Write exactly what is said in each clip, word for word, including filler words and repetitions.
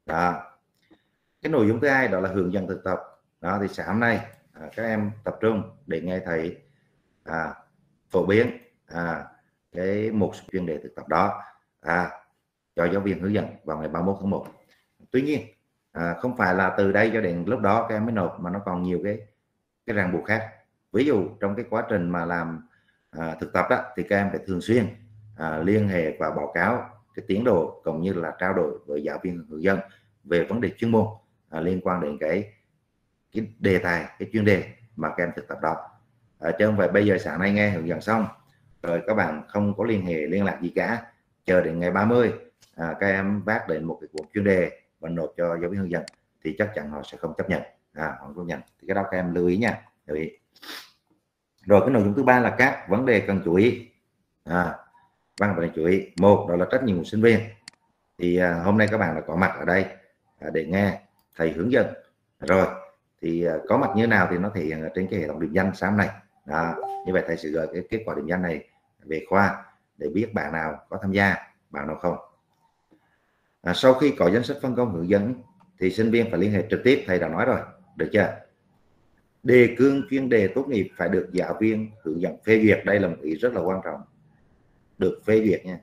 Đó, cái nội dung thứ hai đó là hướng dẫn thực tập. Đó thì sáng hôm nay à, các em tập trung để nghe thầy à, phổ biến à, cái một chuyên đề thực tập đó à, cho giáo viên hướng dẫn vào ngày ba mươi mốt tháng một. Tuy nhiên à, không phải là từ đây cho đến lúc đó các em mới nộp, mà nó còn nhiều cái cái ràng buộc khác. Ví dụ trong cái quá trình mà làm à, thực tập đó, thì các em phải thường xuyên à, liên hệ và báo cáo cái tiến độ cũng như là trao đổi với giáo viên hướng dẫn về vấn đề chuyên môn à, liên quan đến cái cái đề tài, cái chuyên đề mà các em thực tập đó. À, chứ không phải bây giờ sáng nay nghe hướng dẫn xong rồi các bạn không có liên hệ liên lạc gì cả, chờ đến ngày ba mươi à, các em vác đến một cái cuốn chuyên đề và nộp cho giáo viên hướng dẫn thì chắc chắn họ sẽ không chấp nhận. À, họ không nhận thì cái đó các em lưu ý nha, lưu ý. Rồi cái nội dung thứ ba là các vấn đề cần chú ý. À, vấn đề chú ý một đó là trách nhiệm của sinh viên. Thì à, hôm nay các bạn đã có mặt ở đây à, để nghe thầy hướng dẫn rồi, thì à, có mặt như nào thì nó thể hiện ở trên cái hệ thống điểm danh sáng này. Đó, như vậy thầy sẽ gửi cái kết quả điểm danh này về khoa để biết bạn nào có tham gia, bạn nào không. À, sau khi có danh sách phân công hướng dẫn thì sinh viên phải liên hệ trực tiếp, thầy đã nói rồi, được chưa? Đề cương chuyên đề tốt nghiệp phải được giáo viên hướng dẫn phê duyệt, đây là một ý rất là quan trọng, được phê duyệt nha.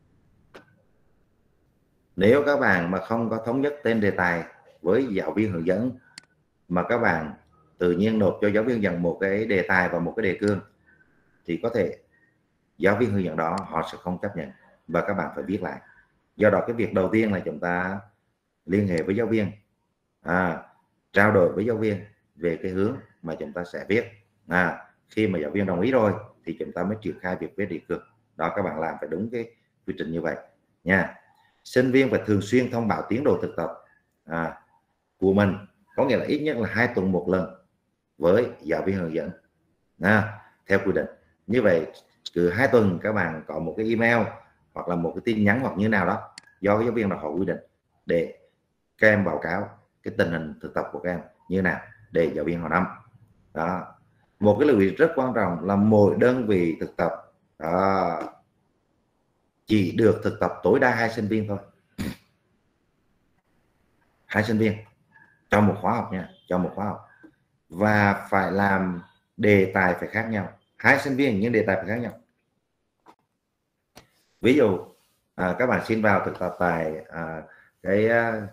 Nếu các bạn mà không có thống nhất tên đề tài với giáo viên hướng dẫn mà các bạn tự nhiên nộp cho giáo viên hướng dẫn một cái đề tài và một cái đề cương thì có thể giáo viên hướng dẫn đó họ sẽ không chấp nhận và các bạn phải viết lại. Do đó cái việc đầu tiên là chúng ta liên hệ với giáo viên, à, trao đổi với giáo viên về cái hướng mà chúng ta sẽ viết. À, khi mà giáo viên đồng ý rồi thì chúng ta mới triển khai việc viết đề cương. Đó, các bạn làm phải đúng cái quy trình như vậy nha. Sinh viên phải thường xuyên thông báo tiến độ thực tập à, của mình, có nghĩa là ít nhất là hai tuần một lần với giáo viên hướng dẫn à, theo quy định. Như vậy cứ hai tuần các bạn có một cái email hoặc là một cái tin nhắn hoặc như nào đó do giáo viên là họ quy định để các em báo cáo cái tình hình thực tập của các em như nào để giáo viên họ nắm. Đó, một cái lưu ý rất quan trọng là mỗi đơn vị thực tập đó, chỉ được thực tập tối đa hai sinh viên thôi, hai sinh viên trong một khóa học nha, trong một khóa học, và phải làm đề tài phải khác nhau, hai sinh viên nhưng đề tài phải khác nhau. Ví dụ à, các bạn xin vào thực tập tại à, cái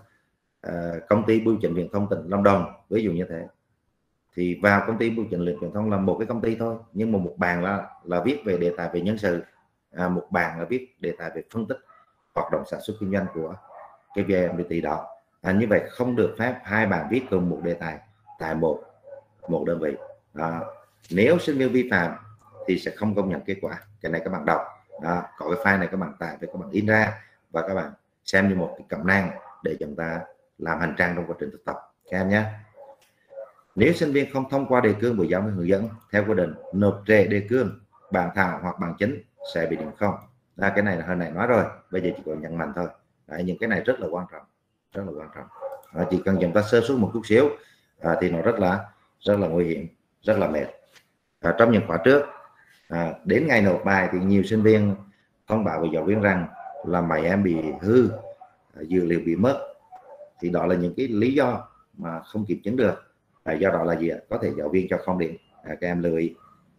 à, công ty bưu chính viễn thông tỉnh Lâm Đồng, ví dụ như thế, thì vào công ty bưu chính viễn thông là một cái công ty thôi, nhưng mà một bạn là là viết về đề tài về nhân sự, à, một bạn là viết đề tài về phân tích hoạt động sản xuất kinh doanh của cái vê en pê tê đó. À, như vậy không được phép hai bạn viết cùng một đề tài tại một một đơn vị. Đó, nếu sinh viên vi phạm thì sẽ không công nhận kết quả. Cái này các bạn đọc. Đó, có cái file này các bạn tải về, các bạn in ra và các bạn xem như một cái cẩm nang để chúng ta làm hành trang trong quá trình thực tập các em nhé. Nếu sinh viên không thông qua đề cương của giáo viên hướng dẫn theo quy định, nộp trễ đề cương, bản thảo hoặc bằng chứng sẽ bị điểm không. À, cái này là hồi nãy nói rồi, bây giờ chỉ còn nhận mạnh thôi. Đấy, những cái này rất là quan trọng, rất là quan trọng. À, chỉ cần chúng ta sơ suất một chút xíu à, thì nó rất là rất là nguy hiểm, rất là mệt. À, trong những khóa trước à, đến ngày nộp bài thì nhiều sinh viên thông báo với giáo viên rằng là máy em bị hư, dữ liệu bị mất, thì đó là những cái lý do mà không kiểm chứng được. À, do đó là gì ạ? Có thể giáo viên cho không điểm, à, các em lưu ý.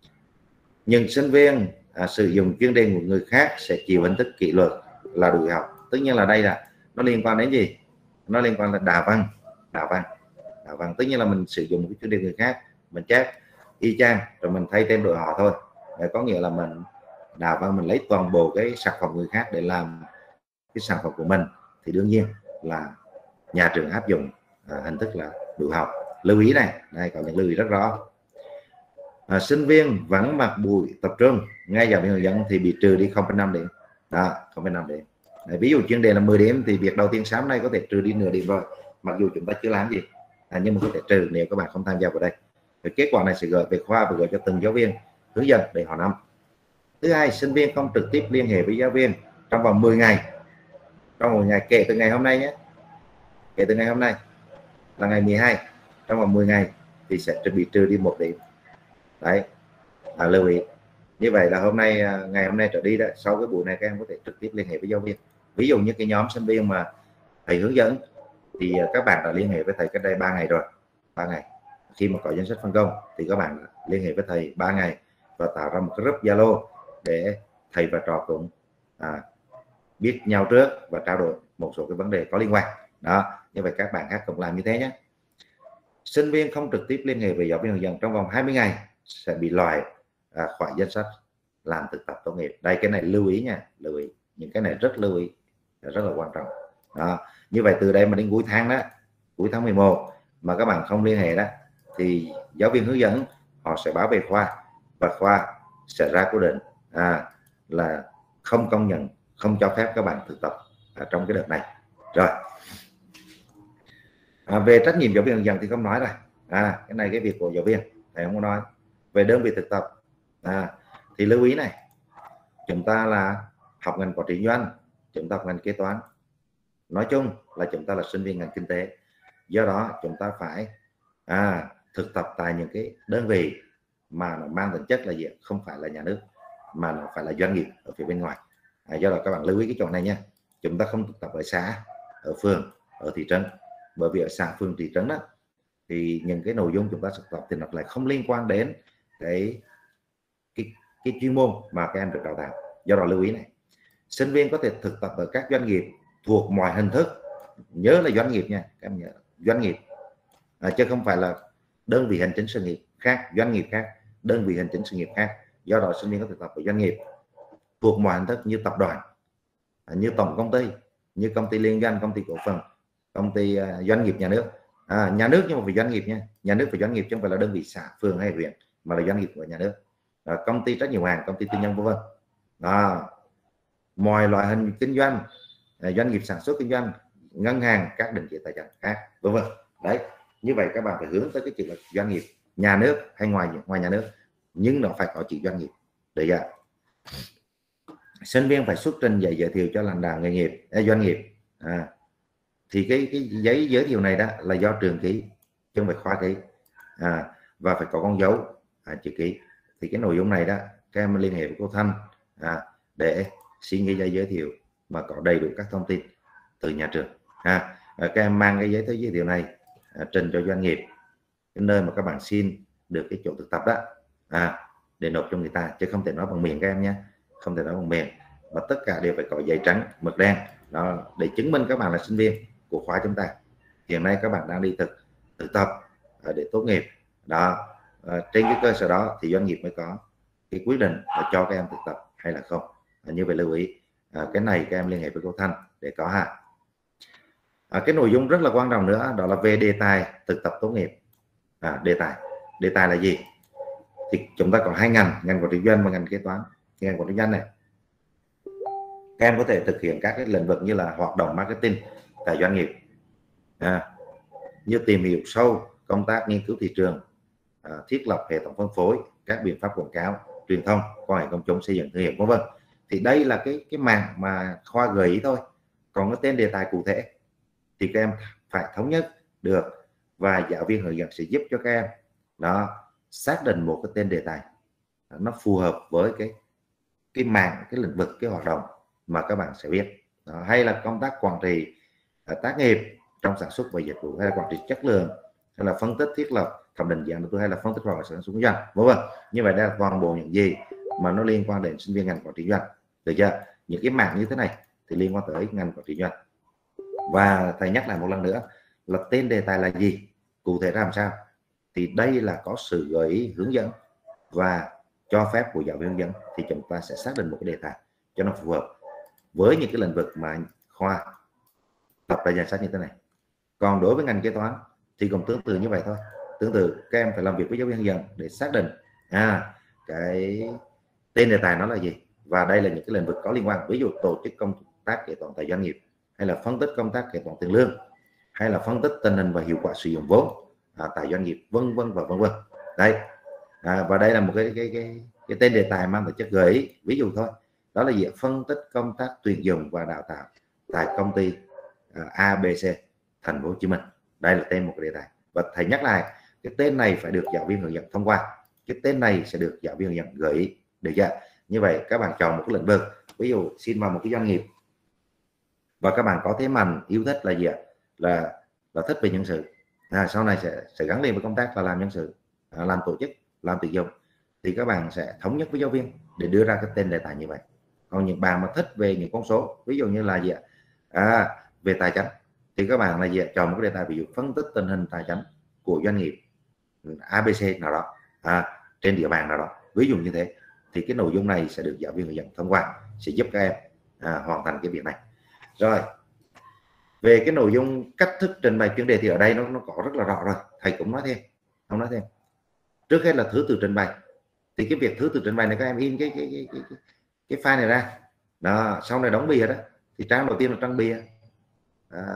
Nhưng sinh viên à, sử dụng chuyên đề của người khác sẽ chịu hình thức kỷ luật là đuổi học. Tất nhiên là đây là nó liên quan đến gì? Nó liên quan là đạo văn, đạo văn, đạo văn. Tất nhiên là mình sử dụng một cái chuyên đề người khác, mình chép y chang rồi mình thay tên đội họ thôi. Để có nghĩa là mình đạo văn mình lấy toàn bộ cái sản phẩm người khác để làm cái sản phẩm của mình, thì đương nhiên là nhà trường áp dụng à, hình thức là đuổi học. Lưu ý này, đây có những lưu ý rất rõ. À, sinh viên vắng mặt buổi tập trung ngay giáo viên hướng dẫn thì bị trừ đi không phẩy năm điểm. Đó, không phẩy năm điểm. Đấy, ví dụ chuyên đề là mười điểm thì việc đầu tiên sáng nay có thể trừ đi nửa điểm rồi, mặc dù chúng ta chưa làm gì, à, nhưng mà có thể trừ nếu các bạn không tham gia vào đây. Thì kết quả này sẽ gửi về khoa và gửi cho từng giáo viên hướng dẫn để họ nắm. Thứ hai, sinh viên không trực tiếp liên hệ với giáo viên trong vòng mười ngày, trong một ngày kể từ ngày hôm nay nhé, kể từ ngày hôm nay là ngày mười hai, trong vòng mười ngày thì sẽ bị trừ đi một điểm. Đấy, à, lưu ý. Như vậy là hôm nay ngày hôm nay trở đi đó, sau cái buổi này các em có thể trực tiếp liên hệ với giáo viên. Ví dụ như cái nhóm sinh viên mà thầy hướng dẫn thì các bạn đã liên hệ với thầy cách đây ba ngày rồi. ba ngày khi mà có danh sách phân công thì các bạn liên hệ với thầy ba ngày và tạo ra một cái group Zalo để thầy và trò cũng à, biết nhau trước và trao đổi một số cái vấn đề có liên quan đó. Như vậy các bạn khác cũng làm như thế nhé. Sinh viên không trực tiếp liên hệ với giáo viên hướng dẫn trong vòng hai mươi ngày sẽ bị loại à, khỏi danh sách làm thực tập tốt nghiệp. Đây, cái này lưu ý nha, lưu ý những cái này rất lưu ý, rất là quan trọng đó. Như vậy từ đây mà đến cuối tháng đó, cuối tháng mười một mà các bạn không liên hệ đó thì giáo viên hướng dẫn họ sẽ báo về khoa và khoa sẽ ra quyết định à, là không công nhận, không cho phép các bạn thực tập à, trong cái đợt này rồi. À, về trách nhiệm giáo viên hướng dẫn thì không nói rồi, à, cái này cái việc của giáo viên thầy không có nói. Về đơn vị thực tập à, thì lưu ý này, chúng ta là học ngành quản trị doanh, chúng ta học ngành kế toán, nói chung là chúng ta là sinh viên ngành kinh tế, do đó chúng ta phải à, thực tập tại những cái đơn vị mà nó mang tính chất là gì, không phải là nhà nước mà nó phải là doanh nghiệp ở phía bên ngoài. À, do đó các bạn lưu ý cái chỗ này nha, chúng ta không thực tập ở xã, ở phường, ở thị trấn, bởi vì ở xã phường thị trấn đó thì những cái nội dung chúng ta thực tập thì nó lại không liên quan đến cái cái, cái chuyên môn mà các em được đào tạo. Do đó lưu ý này, sinh viên có thể thực tập ở các doanh nghiệp thuộc mọi hình thức, nhớ là doanh nghiệp nha các em nhớ, doanh nghiệp à, chứ không phải là đơn vị hành chính sự nghiệp khác, doanh nghiệp khác, đơn vị hành chính sự nghiệp khác. Do đó sinh viên có thực tập ở doanh nghiệp thuộc mọi hình thức như tập đoàn, như tổng công ty, như công ty liên doanh, công ty cổ phần, công ty uh, doanh nghiệp nhà nước, à, nhà nước nhưng mà phải doanh nghiệp nha, nhà nước phải doanh nghiệp chứ không phải là đơn vị xã, phường hay huyện, mà là doanh nghiệp của nhà nước, à, công ty trách nhiệm hữu hạn, công ty tư nhân vân vân. Đó, mọi loại hình kinh doanh, à, doanh nghiệp sản xuất kinh doanh, ngân hàng, các định chế tài chính khác vân vân. Đấy, như vậy các bạn phải hướng tới cái chữ là doanh nghiệp, nhà nước hay ngoài ngoài nhà nước, nhưng nó phải có chữ doanh nghiệp. Được chưa? Sinh viên phải xuất trình giấy giới thiệu cho lãnh đạo nghề nghiệp, doanh nghiệp. À, thì cái cái giấy giới thiệu này đó là do trường ký chứ không phải khoa ký, à, và phải có con dấu à, chữ ký. Thì cái nội dung này đó các em liên hệ với cô Thanh à, để xin cái giấy giới thiệu mà có đầy đủ các thông tin từ nhà trường. À, các em mang cái giấy giới thiệu này à, trình cho doanh nghiệp, cái nơi mà các bạn xin được cái chỗ thực tập đó à, để nộp cho người ta, chứ không thể nói bằng miệng các em nhé, không thể nói bằng miệng, mà tất cả đều phải có giấy trắng mực đen đó để chứng minh các bạn là sinh viên của khóa chúng ta. Hiện nay các bạn đang đi thực thực tập để tốt nghiệp đó, à, trên cái cơ sở đó thì doanh nghiệp mới có cái quyết định là cho các em thực tập hay là không. À, như vậy lưu ý à, cái này các em liên hệ với cô Thanh để có ha. À, cái nội dung rất là quan trọng nữa đó là về đề tài thực tập tốt nghiệp. À, đề tài đề tài là gì? Thì chúng ta có hai ngành, ngành quản trị doanh và ngành kế toán. Ngành quản trị doanh này các em có thể thực hiện các cái lĩnh vực như là hoạt động marketing tại doanh nghiệp, à, như tìm hiểu sâu, công tác nghiên cứu thị trường, à, thiết lập hệ thống phân phối, các biện pháp quảng cáo, truyền thông, quan hệ công chúng, xây dựng thương hiệu vân vân. Thì đây là cái cái mảng mà khoa gợi ý thôi, còn cái tên đề tài cụ thể thì các em phải thống nhất được, và giáo viên hướng dẫn sẽ giúp cho các em đó xác định một cái tên đề tài nó phù hợp với cái cái mảng, cái lĩnh vực, cái hoạt động mà các bạn sẽ biết đó, hay là công tác quản trị tác nghiệp trong sản xuất và dịch vụ, hay là quản trị chất lượng, hay là phân tích thiết lập thẩm định dự án đầu tư, hay là phân tích hoạt động sản xuất kinh doanh vân vân. Như vậy đây là toàn bộ những gì mà nó liên quan đến sinh viên ngành quản trị doanh. Được chưa? Những cái mảng như thế này thì liên quan tới ngành quản trị doanh. Và thầy nhắc lại một lần nữa là tên đề tài là gì, cụ thể làm sao, thì đây là có sự gợi ý hướng dẫn và cho phép của giáo viên hướng dẫn thì chúng ta sẽ xác định một cái đề tài cho nó phù hợp với những cái lĩnh vực mà khoa tập ra danh sách như thế này. Còn đối với ngành kế toán thì cũng tương tự như vậy thôi, tương tự các em phải làm việc với giáo viên hướng dẫn để xác định à cái tên đề tài nó là gì, và đây là những cái lĩnh vực có liên quan, ví dụ tổ chức công tác kế toán tại doanh nghiệp, hay là phân tích công tác kế toán tiền lương, hay là phân tích tình hình và hiệu quả sử dụng vốn à, tại doanh nghiệp vân vân và vân vân. Đây à, và đây là một cái cái cái cái tên đề tài mang tính chất gợi ý, ví dụ thôi, đó là gì? Phân tích công tác tuyển dụng và đào tạo tại công ty à, a bê xê thành phố Hồ Chí Minh. Đây là tên một cái đề tài, và thầy nhắc lại cái tên này phải được giáo viên hướng dẫn thông qua, cái tên này sẽ được giáo viên hướng dẫn gợi ý. Được chưa? Như vậy các bạn chọn một cái lĩnh vực, ví dụ xin vào một cái doanh nghiệp và các bạn có thế mạnh yêu thích là gì ạ? Là là thích về nhân sự, à, sau này sẽ sẽ gắn liền với công tác là làm nhân sự, à, làm tổ chức, làm tuyển dụng, thì các bạn sẽ thống nhất với giáo viên để đưa ra cái tên đề tài như vậy. Còn những bạn mà thích về những con số, ví dụ như là gì ạ, à, về tài chính, thì các bạn là gì ạ, chọn một cái đề tài ví dụ phân tích tình hình tài chính của doanh nghiệp a bê xê nào đó, à, trên địa bàn nào đó, ví dụ như thế, thì cái nội dung này sẽ được giáo viên hướng dẫn thông qua, sẽ giúp các em à, hoàn thành cái việc này. Rồi về cái nội dung cách thức trình bày chuyên đề thì ở đây nó nó có rất là rõ rồi, thầy cũng nói thêm, không nói thêm. Trước hết là thứ tự trình bày, thì cái việc thứ tự trình bày này các em in cái cái cái cái, cái, cái file này ra đó, sau này đóng bìa đó, thì trang đầu tiên là trang bìa, à,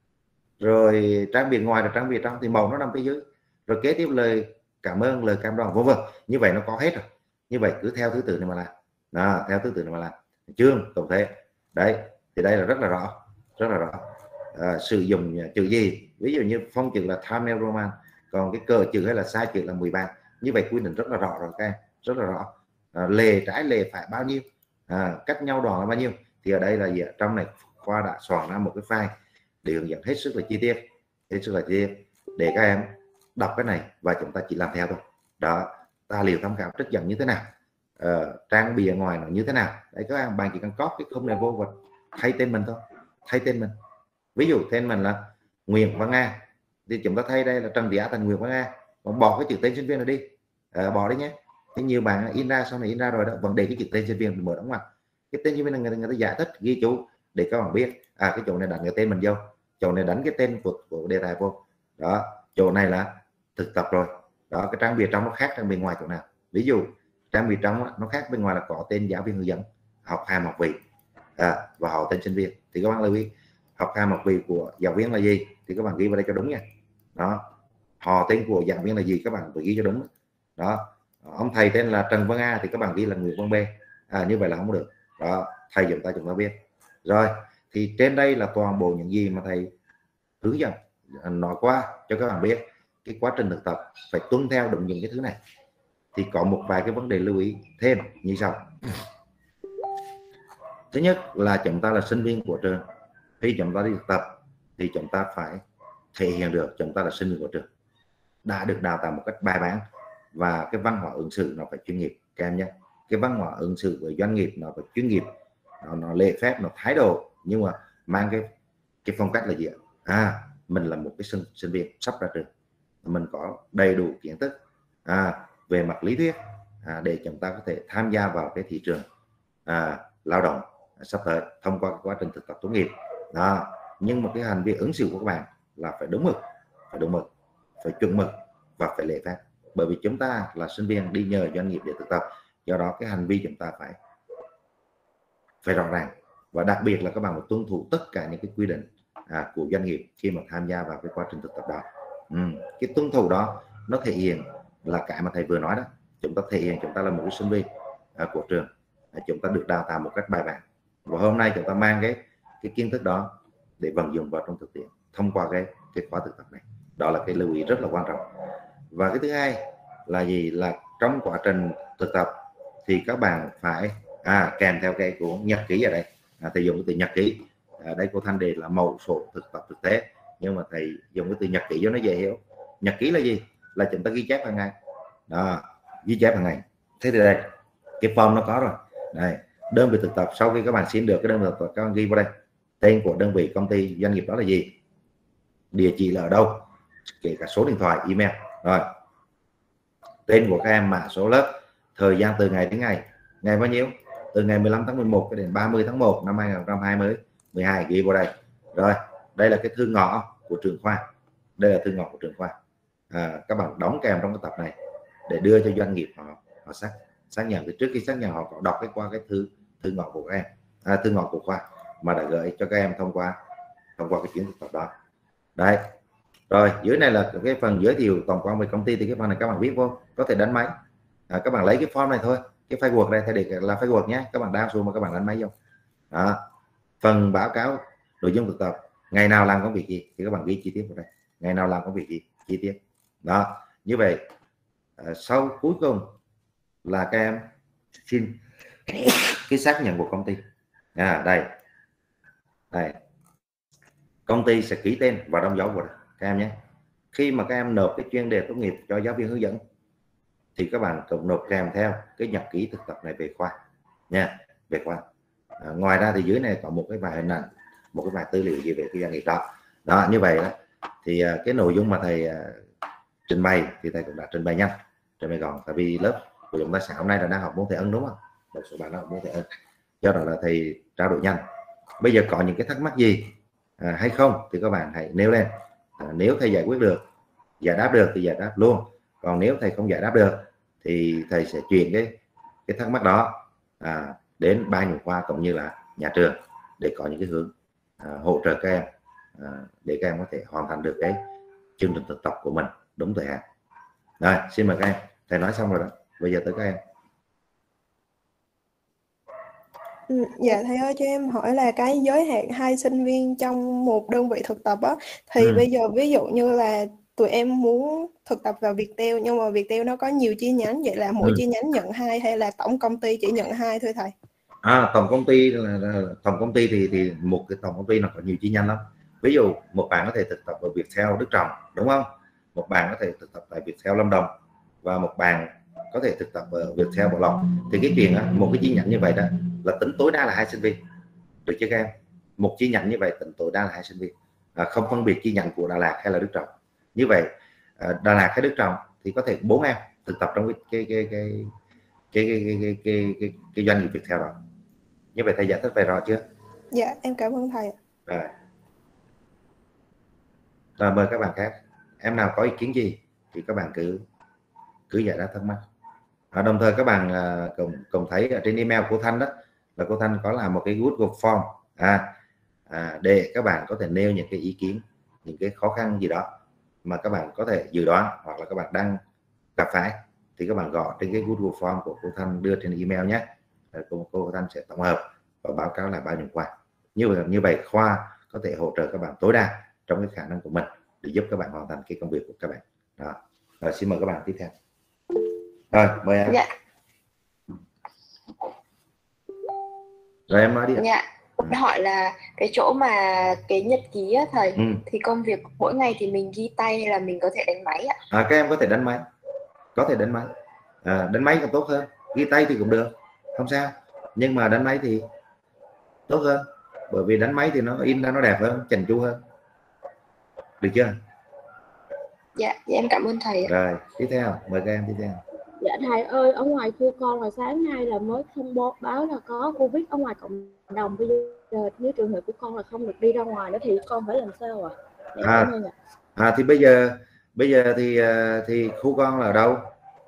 rồi trang bìa ngoài là trang bìa trong, thì màu nó nằm phía dưới, rồi kế tiếp lời cảm ơn, lời cam đoan, vân vân, như vậy nó có hết rồi. Như vậy cứ theo thứ tự này mà làm, đó, theo thứ tự này mà làm, chương tổng thể đấy, thì đây là rất là rõ, rất là rõ. À, sử dụng chữ gì, ví dụ như phông chữ là Times New Roman, còn cái cờ chữ hay là sai chữ là mười ba, như vậy quy định rất là rõ rồi các em, rất là rõ. À, lề trái lề phải bao nhiêu, à, cách nhau đoạn là bao nhiêu, thì ở đây là gì? Trong này Khoa đã soạn ra một cái file để hướng dẫn hết sức là chi tiết, hết sức là chi tiết để các em đọc cái này và chúng ta chỉ làm theo thôi. Đó, tài liệu tham khảo trích dẫn như thế nào, ờ, trang bìa ngoài nó như thế nào, đấy các em, bạn chỉ cần copy cái khung này vô và thay tên mình thôi, thay tên mình. Ví dụ tên mình là Nguyễn Văn Nga, thì chúng ta thay đây là Trần Thị Á thành Nguyễn Văn Nga, còn bỏ cái chữ tên sinh viên này đi, à, bỏ đi nhé. Thì nhiều bạn in ra, sau này in ra rồi đó, vẫn để cái chữ tên sinh viên mở đóng ngoặc, cái tên sinh viên là người, người ta giải thích ghi chú để các bạn biết, à cái chỗ này đánh cái tên mình vô, chỗ này đánh cái tên của, của đề tài vô, đó, chỗ này là thực tập rồi, đó, cái trang bìa trong nó khác trang bìa ngoài chỗ nào. Ví dụ trang bìa trong nó khác, bên ngoài là có tên giáo viên hướng dẫn, học hàm học vị, à, và họ tên sinh viên, thì các bạn lưu ý học hàm học vị của giáo viên là gì thì các bạn ghi vào đây cho đúng nha. Đó, họ tên của giảng viên là gì các bạn phải ghi cho đúng. Đó, ông thầy tên là Trần Văn A thì các bạn ghi là Nguyễn Văn B, à, như vậy là không được. Đó, thầy chúng ta chúng ta biết rồi. Thì trên đây là toàn bộ những gì mà thầy hướng dẫn nói qua cho các bạn biết cái quá trình thực tập phải tuân theo đúng những cái thứ này. Thì có một vài cái vấn đề lưu ý thêm như sau. Thứ nhất là chúng ta là sinh viên của trường, khi chúng ta đi thực tập thì chúng ta phải thể hiện được chúng ta là sinh viên của trường, đã được đào tạo một cách bài bản, và cái văn hóa ứng xử nó phải chuyên nghiệp các em nhé. Cái văn hóa ứng xử với doanh nghiệp nó phải chuyên nghiệp, nó, nó lễ phép, nó thái độ, nhưng mà mang cái cái phong cách là gì ạ? À, mình là một cái sinh, sinh viên sắp ra trường, mình có đầy đủ kiến thức à, về mặt lý thuyết à, để chúng ta có thể tham gia vào cái thị trường à, lao động sắp tới thông qua quá trình thực tập tốt nghiệp. Đó, nhưng mà cái hành vi ứng xử của các bạn là phải đúng mực, phải đúng mực, phải chuẩn mực và phải lễ phép, bởi vì chúng ta là sinh viên đi nhờ doanh nghiệp để thực tập, do đó cái hành vi chúng ta phải phải rõ ràng, và đặc biệt là các bạn phải tuân thủ tất cả những cái quy định à, của doanh nghiệp khi mà tham gia vào cái quá trình thực tập đó. Ừ, cái tuân thủ đó nó thể hiện là cái mà thầy vừa nói đó, chúng ta thể hiện chúng ta là một cái sinh viên à, của trường, à, chúng ta được đào tạo một cách bài bản, và hôm nay chúng ta mang cái cái kiến thức đó để vận dụng vào trong thực tiễn thông qua cái cái khóa thực tập này. Đó là cái lưu ý rất là quan trọng. Và cái thứ hai là gì, là trong quá trình thực tập thì các bạn phải à, kèm theo cái của nhật ký ở đây, à, thầy dùng cái từ nhật ký, à, đây cô Thanh đề là mẫu số thực tập thực tế, nhưng mà thầy dùng cái từ nhật ký cho nó dễ hiểu. Nhật ký là gì, là chúng ta ghi chép hàng ngày đó, ghi chép hàng ngày. Thế thì đây cái form nó có rồi đây, đơn vị thực tập, sau khi các bạn xin được cái đơn vị thực tập các bạn ghi vào đây tên của đơn vị, công ty, doanh nghiệp đó là gì, địa chỉ là ở đâu, kể cả số điện thoại, email, rồi tên của các em, mã số lớp, thời gian từ ngày đến ngày, ngày bao nhiêu, từ ngày mười lăm tháng mười một đến ba mươi tháng một năm hai nghìn không trăm hai mươi mười hai, ghi vào đây. Rồi đây là cái thư ngõ của trường khoa, đây là thư ngõ của trường khoa, à, các bạn đóng kèm trong cái tập này để đưa cho doanh nghiệp họ họ xác xác nhận. Thì trước khi xác nhận họ có đọc cái qua cái thư thư ngõ của các em, à, thư ngõ của khoa mà đã gửi cho các em thông qua thông qua cái chuyến thực tập đó. Đây, rồi dưới này là cái phần giới thiệu tổng quan về công ty, thì cái phần này các bạn viết vô, có thể đánh máy, à, các bạn lấy cái form này thôi, cái file Word đây thay để là file Word nhé, các bạn download xuống mà các bạn đánh máy vô. Đó, phần báo cáo nội dung thực tập, ngày nào làm công việc gì thì các bạn ghi chi tiết vào đây, ngày nào làm công việc gì chi tiết. Đó, như vậy à, sau cuối cùng là các em xin cái xác nhận của công ty, à đây đây công ty sẽ ký tên và đóng dấu vào đây. các em nhé. Khi mà các em nộp cái chuyên đề tốt nghiệp cho giáo viên hướng dẫn thì các bạn cũng nộp kèm theo cái nhật ký thực tập này về khoa nha, về khoa. À, ngoài ra thì dưới này có một cái bài hình ảnh, một cái bài tư liệu gì về cái doanh nghiệp đó. Đó, như vậy đó thì uh, cái nội dung mà thầy uh, trình bày thì thầy cũng đã trình bày nhanh, trình bày gọn. Tại vì lớp của chúng ta sáng hôm nay là đang học môn thể ân đúng không? Một số bạn đang học môn thể ân, do đó là thầy trao đổi nhanh. Bây giờ có những cái thắc mắc gì à, hay không thì các bạn hãy nêu lên. À, nếu thầy giải quyết được, giải đáp được thì giải đáp luôn. Còn nếu thầy không giải đáp được thì thầy sẽ chuyển cái cái thắc mắc đó à, đến ban nhu khoa cũng như là nhà trường để có những cái hướng à, hỗ trợ các em à, để các em có thể hoàn thành được cái chương trình thực tập của mình đúng thời hạn. Rồi, xin mời các em. Thầy nói xong rồi đó. Bây giờ tới các em. Ừ, dạ thầy ơi, cho em hỏi là cái giới hạn hai sinh viên trong một đơn vị thực tập á, thì Ừ. bây giờ ví dụ như là tụi em muốn thực tập vào Viettel nhưng mà Viettel nó có nhiều chi nhánh, vậy là mỗi Ừ. chi nhánh nhận hai hay là tổng công ty chỉ nhận hai thôi thầy? À, tổng công ty là, là tổng công ty thì thì một cái tổng công ty nó có nhiều chi nhánh lắm. Ví dụ một bạn có thể thực tập ở Viettel Đức Trọng đúng không? Một bạn có thể thực tập tại Viettel Lâm Đồng và một bạn có thể thực tập ở Viettel Bảo Lộc. Thì cái chuyện á, một cái chi nhánh như vậy đó là tính tối đa là hai sinh viên, được chưa các em? Một chi nhánh như vậy tính tối đa là hai sinh viên, à, không phân biệt chi nhánh của Đà Lạt hay là Đức Trọng. Như vậy à, Đà Lạt hay Đức Trọng thì có thể bốn em thực tập trong cái cái cái cái cái cái cái, cái, cái, cái doanh nghiệp Viettel đó. Như vậy thầy giải thích về rõ chưa? Dạ em cảm ơn thầy. Rồi. Rồi mời các bạn khác, em nào có ý kiến gì thì các bạn cứ cứ giải đáp thắc mắc. À, đồng thời các bạn à, cùng, cùng thấy ở trên email của Thanh đó là cô Thanh có làm một cái Google Form à, à, để các bạn có thể nêu những cái ý kiến, những cái khó khăn gì đó mà các bạn có thể dự đoán hoặc là các bạn đang gặp phải thì các bạn gõ trên cái Google Form của cô Thanh đưa trên email nhé. Cô, cô Thanh sẽ tổng hợp và báo cáo lại bao nhiêu khoa. Như vậy như vậy khoa có thể hỗ trợ các bạn tối đa trong cái khả năng của mình để giúp các bạn hoàn thành cái công việc của các bạn đó. Rồi, xin mời các bạn tiếp theo. Rồi mời em. Dạ. Rồi em nói đi ạ. Dạ. Hỏi là cái chỗ mà cái nhật ký á thầy, ừ. thì công việc mỗi ngày thì mình ghi tay hay là mình có thể đánh máy ạ? À, các em có thể đánh máy, có thể đánh máy, à, đánh máy còn tốt hơn, ghi tay thì cũng được, không sao, nhưng mà đánh máy thì tốt hơn, bởi vì đánh máy thì nó in ra nó đẹp hơn, chỉnh chu hơn, được chưa? Dạ, dạ em cảm ơn thầy. Rồi tiếp theo mời các em tiếp theo. Dạ thầy ơi, ở ngoài khu con là sáng nay là mới thông báo là có Covid ở ngoài cộng đồng, bây giờ nếu trường hợp của con là không được đi ra ngoài nữa thì con phải làm sao ạ? À? À, à. à thì bây giờ bây giờ thì thì khu con là ở đâu?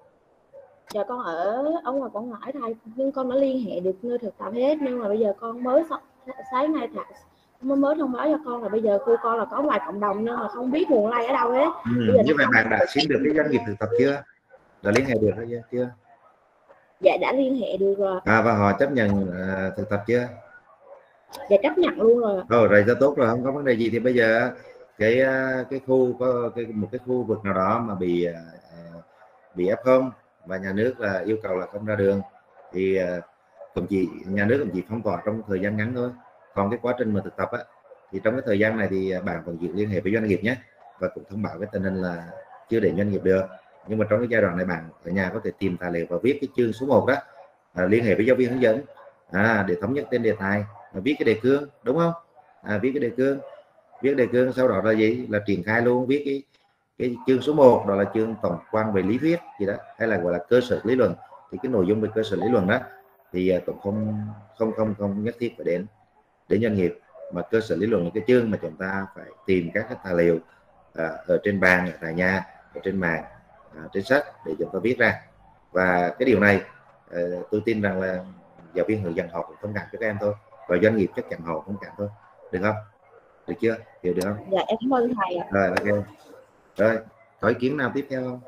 Dạ con ở ở ngoài Quảng Ngãi thầy, nhưng con đã liên hệ được nơi thực tập hết, nhưng mà bây giờ con mới sáng nay thầy mới mới thông báo cho con là bây giờ khu con là có ngoài cộng đồng nhưng mà không biết nguồn lây ở đâu hết. Ừ, bây giờ như vậy bạn đã xin được cái doanh nghiệp thực tập chưa? Đã liên hệ được hay chưa? Dạ đã liên hệ được rồi. À, và họ chấp nhận uh, thực tập chưa? Dạ chấp nhận luôn rồi. Rồi, rồi rất tốt rồi, không có vấn đề gì. Thì bây giờ cái cái khu có cái một cái khu vực nào đó mà bị uh, bị ép không và nhà nước là yêu cầu là không ra đường thì uh, cũng chỉ nhà nước cũng chỉ phong tỏa trong thời gian ngắn thôi. Còn cái quá trình mà thực tập á, thì trong cái thời gian này thì bạn vẫn giữ liên hệ với doanh nghiệp nhé, và cũng thông báo cái tình hình là chưa đến doanh nghiệp được, nhưng mà trong cái giai đoạn này bạn ở nhà có thể tìm tài liệu và viết cái chương số một đó, à, liên hệ với giáo viên hướng dẫn à, để thống nhất tên đề tài, viết cái đề cương đúng không? À, viết cái đề cương viết đề cương sau đó là gì, là triển khai luôn, viết cái cái chương số một đó là chương tổng quan về lý thuyết gì đó, hay là gọi là cơ sở lý luận. Thì cái nội dung về cơ sở lý luận đó thì cũng không không không không nhất thiết phải đến đến doanh nghiệp, mà cơ sở lý luận là cái chương mà chúng ta phải tìm các cái tài liệu à, ở trên bàn, ở tại nhà, ở trên mạng, à, trên sách để chúng ta viết ra. Và cái điều này à, tôi tin rằng là giáo viên hướng dẫn họ cũng thông cảm cho các em thôi, và doanh nghiệp chắc chắn họ thông cảm thôi, được không? Được chưa? Hiểu được không? Dạ em cảm ơn thầy ạ. Rồi ok. Rồi có ý kiến nào tiếp theo không?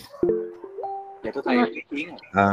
Dạ thưa thầy, ý kiến à.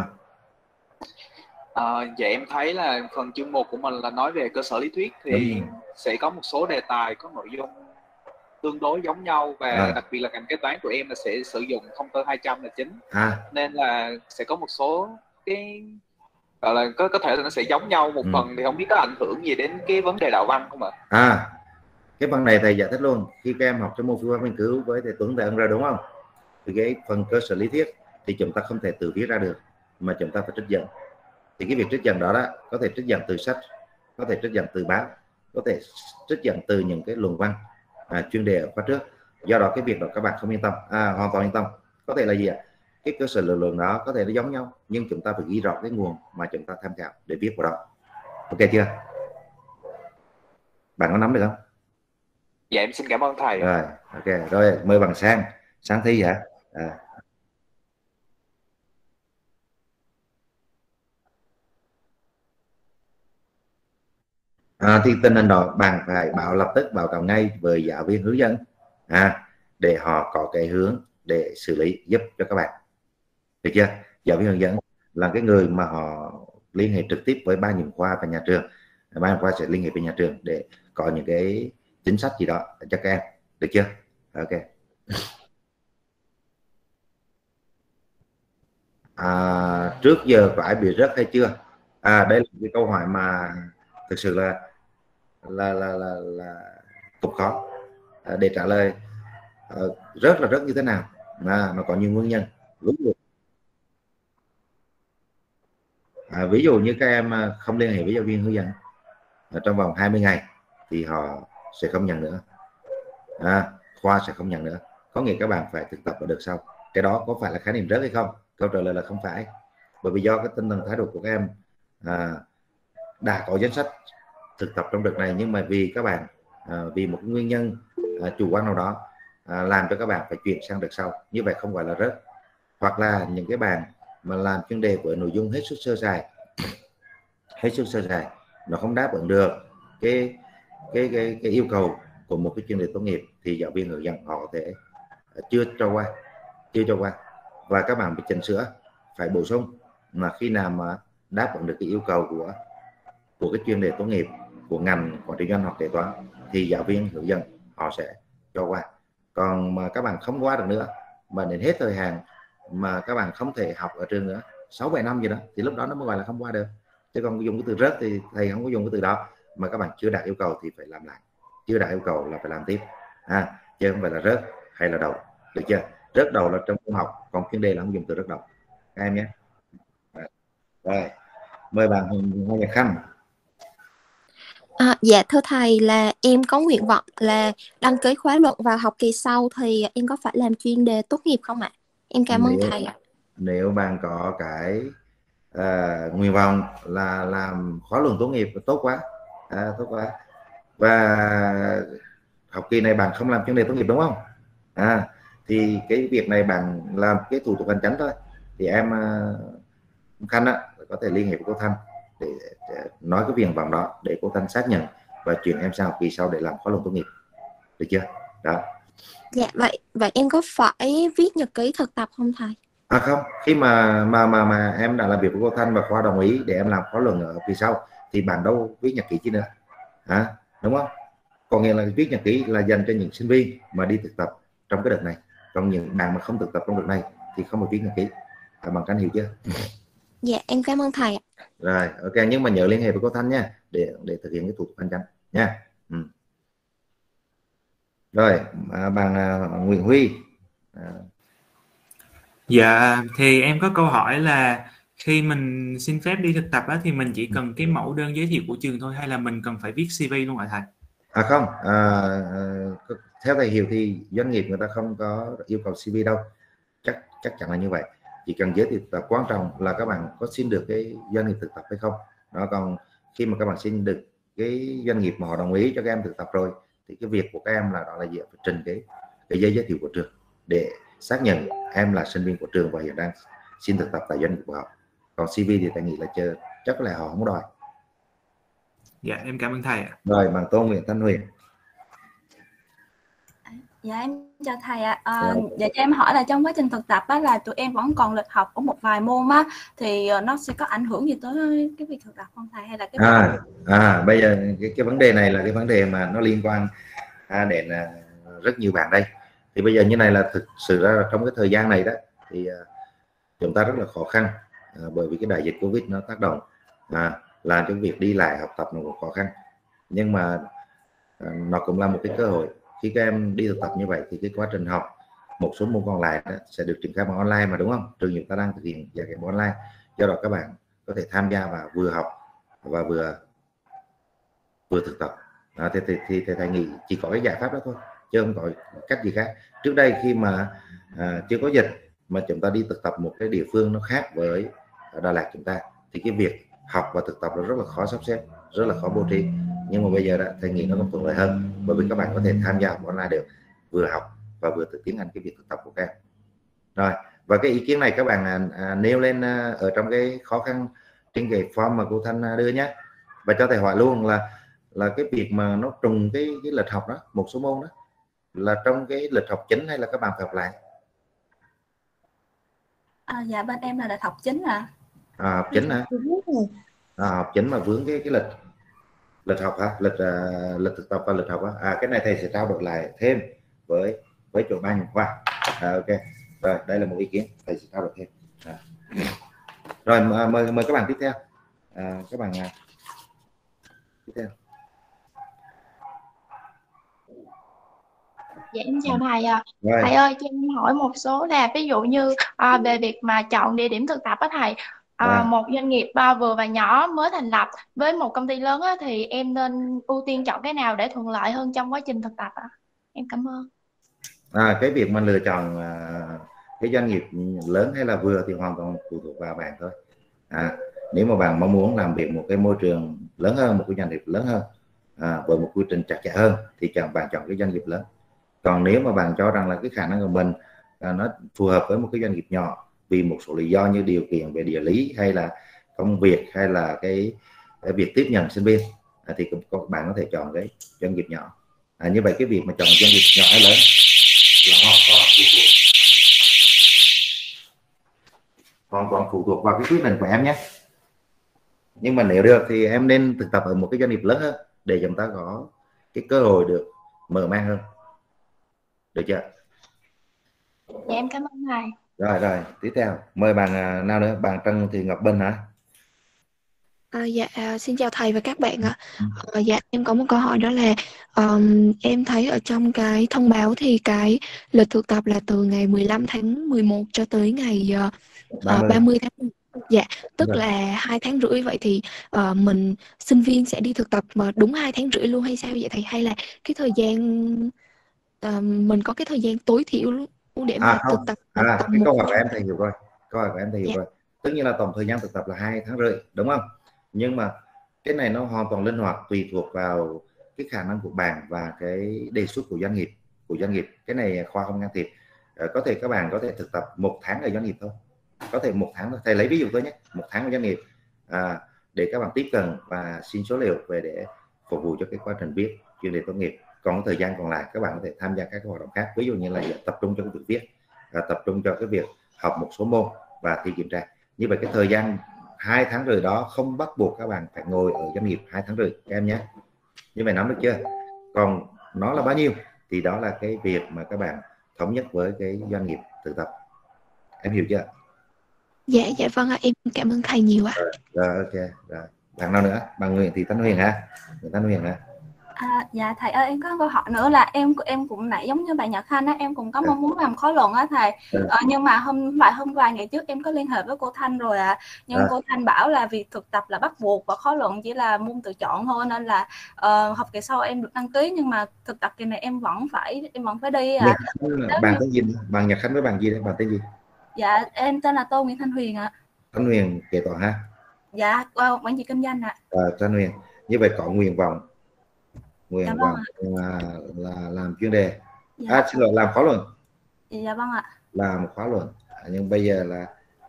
À, dạ em thấy là phần chương một của mình là nói về cơ sở lý thuyết thì sẽ có một số đề tài có nội dung tương đối giống nhau, và à. đặc biệt là ngành kế toán của em là sẽ sử dụng thông tư hai trăm là chính, à. nên là sẽ có một số cái gọi là có có thể là nó sẽ giống nhau một ừ. phần, thì không biết có ảnh hưởng gì đến cái vấn đề đạo văn không ạ? À Cái phần này thầy giải thích luôn. Khi các em học trong môn phương pháp nghiên cứu với thầy Tuấn, thầy ân rồi đúng không, thì cái phần cơ sở lý thuyết thì chúng ta không thể tự viết ra được mà chúng ta phải trích dẫn. Thì cái việc trích dẫn đó đó có thể trích dẫn từ sách, có thể trích dẫn từ báo, có thể trích dẫn từ những cái luận văn à, chuyên đề ở khóa trước. Do đó cái việc đó các bạn không yên tâm, à, hoàn toàn yên tâm. Có thể là gì ạ? Cái cơ sở lực lượng đó có thể nó giống nhau, nhưng chúng ta phải ghi rõ cái nguồn mà chúng ta tham khảo để viết vào đó. Ok chưa? Bạn có nắm được không? Dạ em xin cảm ơn thầy. Rồi, ok. Rồi mời bạn Sang. Sang thi hả? À. À, thì tình hình đó bạn phải bảo lập tức báo cáo ngay với giáo viên hướng dẫn à, để họ có cái hướng để xử lý giúp cho các bạn, được chưa? Giáo viên hướng dẫn là cái người mà họ liên hệ trực tiếp với ban giám khoa và nhà trường, ban giám khoa sẽ liên hệ với nhà trường để có những cái chính sách gì đó cho các em, được chưa? Ok. À, trước giờ có ai bị rớt hay chưa? À, đây là cái câu hỏi mà thực sự là là là là, là cũng khó à, để trả lời. À, rớt là rớt như thế nào? À, nó có nhiều nguyên nhân. Ví dụ, à, ví dụ như các em không liên hệ với giáo viên hướng dẫn à, trong vòng hai mươi ngày thì họ sẽ không nhận nữa, à, khoa sẽ không nhận nữa. Có nghĩa các bạn phải thực tập ở đợt sau. Cái đó có phải là khái niệm rớt hay không? Câu trả lời là không phải, bởi vì do cái tinh thần thái độ của các em à, đã có danh sách thực tập trong đợt này, nhưng mà vì các bạn à, vì một nguyên nhân à, chủ quan nào đó à, làm cho các bạn phải chuyển sang đợt sau, như vậy không gọi là rớt. Hoặc là những cái bạn mà làm chuyên đề với nội dung hết sức sơ sài, hết sức sơ sài, nó không đáp ứng được cái cái cái, cái yêu cầu của một cái chuyên đề tốt nghiệp, thì giáo viên hướng dẫn họ có thể chưa cho qua, chưa cho qua và các bạn phải chỉnh sửa, phải bổ sung. Mà khi nào mà đáp ứng được cái yêu cầu của của cái chuyên đề tốt nghiệp của ngành quản trị doanh hoặc kế toán thì giáo viên hướng dẫn họ sẽ cho qua. Còn mà các bạn không qua được nữa mà đến hết thời hạn mà các bạn không thể học ở trường nữa sáu bảy năm gì đó thì lúc đó nó mới gọi là không qua được. Chứ còn dùng cái từ rớt thì thầy không có dùng cái từ đó. Mà các bạn chưa đạt yêu cầu thì phải làm lại, chưa đạt yêu cầu là phải làm tiếp à, chứ không phải là rớt hay là đầu, được chưa? Rớt đầu là trong môn học, còn chuyên đề là không dùng từ rớt đầu các em nhé. Rồi mời bạn Hồ Nhật Khanh. À, dạ thưa thầy, là em có nguyện vọng là đăng ký khóa luận vào học kỳ sau, thì em có phải làm chuyên đề tốt nghiệp không ạ? Em cảm ơn Nếu, thầy ạ. nếu bạn có cái à, nguyện vọng là làm khóa luận tốt nghiệp tốt quá, à, tốt quá. Và học kỳ này bạn không làm chuyên đề tốt nghiệp đúng không? À, thì cái việc này bạn làm cái thủ tục hành chính thôi, thì em uh, Khanh á, có thể liên hệ với cô Thanh để, để nói cái nguyện vọng đó để cô Thanh xác nhận và chuyển em sang học kỳ sau để làm khóa luận tốt nghiệp, được chưa? Đó. Dạ vậy vậy em có phải viết nhật ký thực tập không thầy? À không, khi mà mà mà mà em đã làm việc với cô Thanh và khoa đồng ý để em làm khóa luận ở kỳ sau thì bạn đâu viết nhật ký chứ nữa, hả? Đúng không? Còn nghĩa là viết nhật ký là dành cho những sinh viên mà đi thực tập trong cái đợt này, còn những bạn mà không thực tập trong đợt này thì không phải viết nhật ký. À, bạn Khanh hiểu chưa? Dạ em cảm ơn thầy ạ. Rồi, ok, nhưng mà nhớ liên hệ với cô Thanh nha để để thực hiện cái thủ tục hành chính nha. Ừ. Rồi, à, bạn à, Nguyễn Huy. À. Dạ thì em có câu hỏi là khi mình xin phép đi thực tập á, thì mình chỉ cần cái mẫu đơn giới thiệu của trường thôi hay là mình cần phải viết xê vê luôn hả thầy? À không, à, à, theo thầy hiểu thì doanh nghiệp người ta không có yêu cầu xê vê đâu, chắc chắc chắn là như vậy. Chỉ cần giới thiệu thực tập, quan trọng là các bạn có xin được cái doanh nghiệp thực tập hay không. Đó, còn khi mà các bạn xin được cái doanh nghiệp mà họ đồng ý cho các em thực tập rồi thì cái việc của các em là đó là gì? Phải trình cái cái giấy giới thiệu của trường để xác nhận em là sinh viên của trường và hiện đang xin thực tập tại doanh nghiệp của họ. Còn xê vê thì thầy nghĩ là chờ chắc là họ không đòi. Dạ em cảm ơn thầy ạ. Rồi bạn Tôn Nguyễn Thanh Huyền. Dạ em chào thầy ạ. À. À, dạ cho em hỏi là trong quá trình thực tập á, là tụi em vẫn còn lịch học của một vài môn á, thì nó sẽ có ảnh hưởng gì tới cái việc thực tập không thầy, hay là cái à, à bây giờ cái, cái vấn đề này là cái vấn đề mà nó liên quan à, đến à, rất nhiều bạn đây. Thì bây giờ như này là thực sự ra trong cái thời gian này đó thì à, chúng ta rất là khó khăn à, bởi vì cái đại dịch Covid nó tác động à, làm cho việc đi lại học tập nó cũng khó khăn. Nhưng mà à, nó cũng là một cái cơ hội. Khi các em đi thực tập như vậy thì cái quá trình học một số môn còn lại đó sẽ được triển khai bằng online mà, đúng không? Trường chúng ta đang thực hiện dạy kèm online, do đó các bạn có thể tham gia và vừa học và vừa vừa thực tập. À, thì, thì, thì, thì thầy nghĩ chỉ có cái giải pháp đó thôi, chứ không có cách gì khác. Trước đây khi mà à, chưa có dịch mà chúng ta đi thực tập một cái địa phương nó khác với Đà Lạt chúng ta, thì cái việc học và thực tập nó rất là khó sắp xếp, rất là khó bố trí. Nhưng mà bây giờ đó thầy nghĩ nó còn thuận lợi hơn, bởi vì các bạn có thể tham gia học online được, vừa học và vừa tự tiến hành cái việc thực tập của các em. Rồi, và cái ý kiến này các bạn à, à, nêu lên à, ở trong cái khó khăn trên cái form mà cô Thanh đưa nhé. Và cho thầy hỏi luôn là là cái việc mà nó trùng cái cái lịch học đó, một số môn đó là trong cái lịch học chính hay là các bạn phải học lại? À, dạ bên em là lịch học chính à. À, học chính hả? À, học chính mà vướng cái cái lịch lịch học hả? Lịch uh, lịch thực tập và lịch học hả? À, cái này thầy sẽ trao đổi lại thêm với với chỗ ban khoa. À, ok. Rồi, đây là một ý kiến thầy sẽ trao đổi thêm. À. Rồi mời mời các bạn tiếp theo. À, các bạn à, tiếp theo. Dạ em chào thầy ạ. Rồi. Thầy ơi cho em hỏi một số là ví dụ như à, về việc mà chọn địa điểm thực tập á thầy, à, À. một doanh nghiệp à, vừa và nhỏ mới thành lập với một công ty lớn á, thì em nên ưu tiên chọn cái nào để thuận lợi hơn trong quá trình thực tập ạ? Em cảm ơn. À, cái việc mà lựa chọn à, cái doanh nghiệp lớn hay là vừa thì hoàn toàn phụ thuộc vào bạn thôi. À, nếu mà bạn mong muốn làm việc một cái môi trường lớn hơn, một cái doanh nghiệp lớn hơn, à, với một quy trình chặt chẽ hơn thì chọn bạn chọn cái doanh nghiệp lớn. Còn nếu mà bạn cho rằng là cái khả năng của mình à, nó phù hợp với một cái doanh nghiệp nhỏ vì một số lý do như điều kiện về địa lý hay là công việc hay là cái, cái việc tiếp nhận sinh viên, à, thì các bạn có thể chọn cái doanh nghiệp nhỏ. À, như vậy cái việc mà chọn doanh nghiệp nhỏ hay lớn là hoàn toàn phụ thuộc hoàn toàn phụ thuộc vào cái quyết định của em nhé. Nhưng mà nếu được thì em nên thực tập ở một cái doanh nghiệp lớn hơn để chúng ta có cái cơ hội được mở mang hơn, được chưa? Dạ em cảm ơn thầy. Rồi rồi, tiếp theo mời bạn à, nào nữa, bạn Trần Thị Ngọc Bình hả? À, dạ à, xin chào thầy và các bạn ạ. À, dạ em có một câu hỏi đó là um, em thấy ở trong cái thông báo thì cái lịch thực tập là từ ngày mười lăm tháng mười một cho tới ngày uh, uh, ba mươi tháng mười một. Dạ, tức Rồi. là hai tháng rưỡi. Vậy thì uh, mình sinh viên sẽ đi thực tập mà đúng hai tháng rưỡi luôn hay sao vậy thầy? Hay là cái thời gian uh, mình có cái thời gian tối thiểu luôn để mà À thực không, tập à, tầm cái một câu hỏi tháng? của em thầy hiểu rồi, câu hỏi của em thầy hiểu Dạ. rồi. Tất nhiên là tổng thời gian thực tập là hai tháng rưỡi, đúng không? Nhưng mà cái này nó hoàn toàn linh hoạt, tùy thuộc vào cái khả năng của bạn và cái đề xuất của doanh nghiệp của doanh nghiệp. Cái này khoa không can thiệp. Ờ, có thể các bạn có thể thực tập một tháng ở doanh nghiệp thôi, có thể một tháng thôi. Thầy lấy ví dụ thôi nhé, một tháng ở doanh nghiệp à, để các bạn tiếp cận và xin số liệu về để phục vụ cho cái quá trình viết chuyên đề tốt nghiệp. Còn thời gian còn lại các bạn có thể tham gia các hoạt động khác, ví dụ như là tập trung cho cái việc viết, và tập trung cho cái việc học một số môn và thi kiểm tra. Như vậy cái thời gian hai tháng rưỡi đó không bắt buộc các bạn phải ngồi ở doanh nghiệp hai tháng rưỡi các em nhé. Như vậy nắm được chưa? Còn nó là bao nhiêu thì đó là cái việc mà các bạn thống nhất với cái doanh nghiệp thực tập. Em hiểu chưa? Dạ dạ vâng ạ, em cảm ơn thầy nhiều ạ. Rồi, rồi ok rồi. Bạn nào nữa? Bạn Nguyễn Thị Thanh Huyền hả? Nguyễn Thanh Huyền hả? À, dạ thầy ơi em có câu hỏi nữa là em em cũng nãy giống như bạn Nhật Khanh á, em cũng có mong muốn làm khóa luận á thầy. Ờ, nhưng mà hôm vài hôm vài ngày trước em có liên hệ với cô Thanh rồi ạ. À. Nhưng à. cô Thanh bảo là việc thực tập là bắt buộc và khóa luận chỉ là môn tự chọn thôi, nên là uh, học kỳ sau em được đăng ký nhưng mà thực tập kỳ này em vẫn phải em vẫn phải đi ạ. À. Bạn tên gì? Bạn Nhật Khanh với bạn gì đấy? Bạn tên gì? Dạ em tên là Tô Nguyễn Thanh Huyền ạ. À. Thanh Huyền kế toán ha? Dạ uh, quản trị kinh doanh ạ. À. À, Thanh Huyền. Như vậy có nguyện vọng nguyện dạ vọng vâng là, là làm chuyên đề, dạ. à xin lỗi, làm khóa luận. Dạ vâng ạ. Làm khóa luận, à, nhưng bây giờ là